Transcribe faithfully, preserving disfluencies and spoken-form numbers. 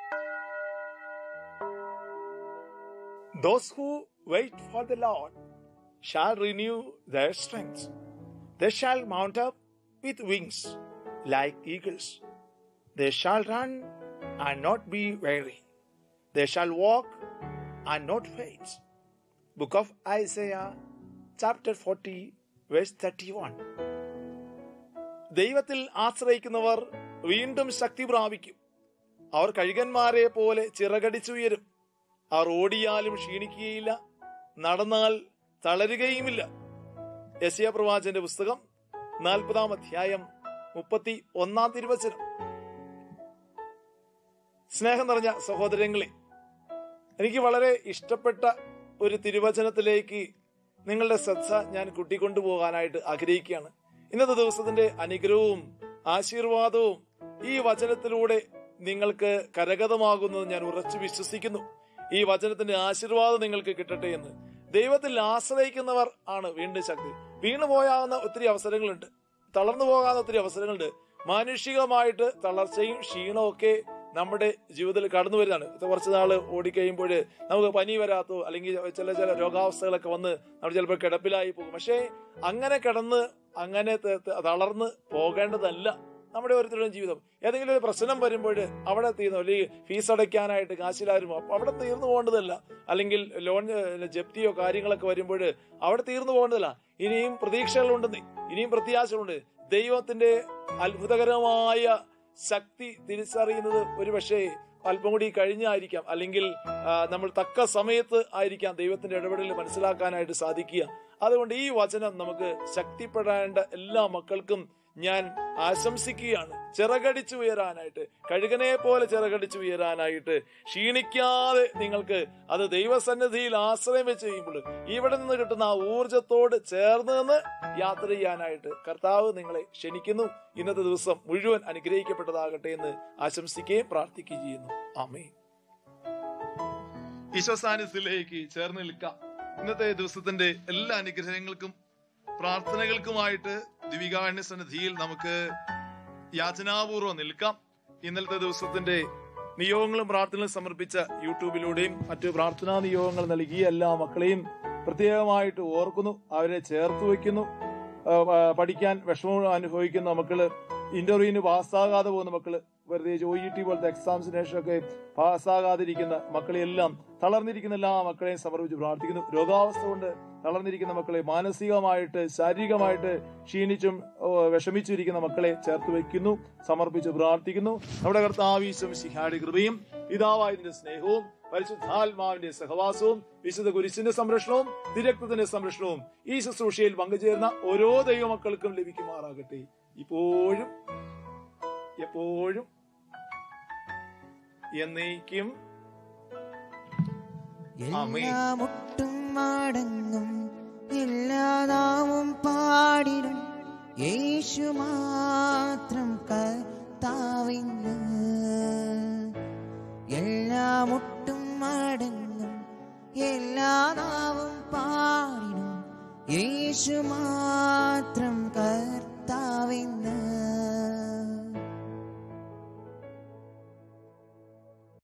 Those who wait for the Lord shall renew their strength. They shall mount up with wings like eagles. They shall run and not be weary. They shall walk and not faint. Book of Isaiah, chapter forty, verse thirty-one. ദൈവത്തിൽ ആശ്രയിക്കുന്നവർ വീണ്ടും ശക്തി പ്രാപിക്കും. അവർ കഴുകന്മാരെ പോലെ ചിറകടിച്ചുയരും. അവർ ഓടിയാലും ക്ഷീണിക്കുകയില്ല, നടന്നാൽ തളരുകയുമില്ല. യെശയ്യാ പ്രവാചകന്റെ പുസ്തകം നാൽപ്പതാം അധ്യായം മുപ്പത്തി ഒന്നാം തിരുവചനം. സ്നേഹം നിറഞ്ഞ സഹോദരങ്ങളെ, എനിക്ക് വളരെ ഇഷ്ടപ്പെട്ട ഒരു തിരുവചനത്തിലേക്ക് നിങ്ങളുടെ ശ്രദ്ധ ഞാൻ കൂട്ടിക്കൊണ്ടുപോകാനായിട്ട് ആഗ്രഹിക്കുകയാണ്. ഇന്നത്തെ ദിവസത്തിന്റെ അനുഗ്രഹവും ആശീർവാദവും ഈ വചനത്തിലൂടെ നിങ്ങൾക്ക് കരഗതമാകുന്നത് ഞാൻ ഉറച്ചു വിശ്വസിക്കുന്നു. ഈ വചനത്തിന്റെ ആശീർവാദം നിങ്ങൾക്ക് കിട്ടട്ടെ എന്ന്. ദൈവത്തിൽ ആശ്രയിക്കുന്നവർ ആണ് വീണ്ടും ശക്തി. വീണു പോയാവുന്ന ഒത്തിരി അവസരങ്ങളുണ്ട്, തളർന്നു പോകാവുന്ന ഒത്തിരി അവസരങ്ങളുണ്ട്. മാനുഷികമായിട്ട് തളർച്ചയും ക്ഷീണവും ഒക്കെ നമ്മുടെ ജീവിതത്തിൽ കടന്നു വരുന്നതാണ്. കുറച്ച് നാള് ഓടിക്കഴിയുമ്പോൾ നമുക്ക് പനി വരാത്തോ അല്ലെങ്കിൽ ചില ചില രോഗാവസ്ഥകളൊക്കെ വന്ന് നമ്മൾ ചിലപ്പോൾ കിടപ്പിലായി പോകും. പക്ഷേ അങ്ങനെ കിടന്ന് അങ്ങനെ തളർന്ന് പോകേണ്ടതല്ല നമ്മുടെ ഓരോരുത്തരുടെയും ജീവിതം. ഏതെങ്കിലും ഒരു പ്രശ്നം വരുമ്പോൾ അവിടെ തീർന്നു, അല്ലെങ്കിൽ ഫീസ് അടയ്ക്കാനായിട്ട് കാശിലാരും അവിടെ തീർന്നു പോകേണ്ടതല്ല, അല്ലെങ്കിൽ ലോൺ ജപ്തിയോ കാര്യങ്ങളൊക്കെ വരുമ്പോൾ അവിടെ തീർന്നു പോകേണ്ടതല്ല. ഇനിയും പ്രതീക്ഷകളുണ്ടെന്ന്, ഇനിയും പ്രത്യാശകളുണ്ട്. ദൈവത്തിന്റെ അത്ഭുതകരമായ ശക്തി തിരിച്ചറിയുന്നത് ഒരു പക്ഷേ അല്പം കൂടി കഴിഞ്ഞായിരിക്കാം, അല്ലെങ്കിൽ നമ്മൾ തക്ക സമയത്ത് ആയിരിക്കാം ദൈവത്തിന്റെ ഇടപെടൽ മനസ്സിലാക്കാനായിട്ട് സാധിക്കുക. അതുകൊണ്ട് ഈ വചനം നമുക്ക് ശക്തിപ്പെടേണ്ട എല്ലാ മക്കൾക്കും ഞാൻ ആശംസിക്കുകയാണ്. ചിറകടിച്ചു ഉയരാനായിട്ട്, കഴുകനെ പോലെ ചിറകടിച്ചു ഉയരാനായിട്ട്, ക്ഷീണിക്കാതെ നിങ്ങൾക്ക് അത് ദൈവസന്നിധിയിൽ ആശ്രയം വെച്ച് കഴിയുമ്പോൾ ഇവിടെ നിന്ന് കിട്ടുന്ന ആ ഊർജത്തോട് ചേർന്ന് നിന്ന് യാത്ര ചെയ്യാനായിട്ട് കർത്താവ് നിങ്ങളെ ക്ഷണിക്കുന്നു. ഇന്നത്തെ ദിവസം മുഴുവൻ അനുഗ്രഹിക്കപ്പെട്ടതാകട്ടെ എന്ന് ആശംസിക്കുകയും പ്രാർത്ഥിക്കുകയും ചെയ്യുന്നു. ആമേൻ. ഈശോ സാന്നിധ്യത്തിലേക്ക് ചേർന്ന് നിൽക്കാം. ഇന്നത്തെ ദിവസത്തിന്റെ എല്ലാ അനുഗ്രഹങ്ങൾക്കും പ്രാർത്ഥനകൾക്കുമായിട്ട് ദിവികാരുണ്യ സന്നിധിയിൽ നമുക്ക് യാചനാപൂർവ്വം നിൽക്കാം. ഇന്നലത്തെ ദിവസത്തിന്റെ നിയോഗങ്ങളും പ്രാർത്ഥനകളും സമർപ്പിച്ച യൂട്യൂബിലൂടെയും മറ്റു പ്രാർത്ഥനാ നിയോഗങ്ങൾ നൽകിയ എല്ലാ മക്കളെയും പ്രത്യേകമായിട്ട് ഓർക്കുന്നു, അവരെ ചേർത്ത് വയ്ക്കുന്നു. പഠിക്കാൻ വിഷമം അനുഭവിക്കുന്ന മക്കള്, ഇന്റർവ്യൂവിന് പാസ്സാകാതെ പോകുന്ന മക്കള്, വെറുതെ ജോയി ടി പോലത്തെ എക്സാംസിനേഷനൊക്കെ പാസ്സാകാതിരിക്കുന്ന മക്കളെയെല്ലാം, തളർന്നിരിക്കുന്ന എല്ലാ മക്കളെയും സമർപ്പിച്ച് പ്രാർത്ഥിക്കുന്നു. രോഗാവസ്ഥ കൊണ്ട് തളർന്നിരിക്കുന്ന മക്കളെ, മാനസികമായിട്ട് ശാരീരികമായിട്ട് ക്ഷീണിച്ചും വിഷമിച്ചിരിക്കുന്ന മക്കളെ ചേർത്ത് വയ്ക്കുന്നു, സമർപ്പിച്ച് പ്രാർത്ഥിക്കുന്നു. നമ്മുടെ കർത്താവ് ഈശോ മിശിഹായുടെ കൃപയും പിതാവായതിന്റെ സ്നേഹവും പരിശുദ്ധാത്മാവിന്റെ സഹവാസവും വിശുദ്ധ കുരിശിന്റെ സംരക്ഷണവും തിരക്തത്തിന്റെ സംരക്ഷണവും ഈ ശുശ്രൂഷയിൽ പങ്കുചേർന്ന ഓരോ ദൈവമക്കൾക്കും ലഭിക്കുമാറാകട്ടെ, ഇപ്പോഴും എപ്പോഴും എന്നേക്കും. മുട്ടും മടങ്ങും എല്ലാ നാവും പാടിടും യേശു മാത്രം കർത്താവിന്. എല്ലാ മുട്ടും മടങ്ങും എല്ലാ നാവും പാടിടും യേശു മാത്രം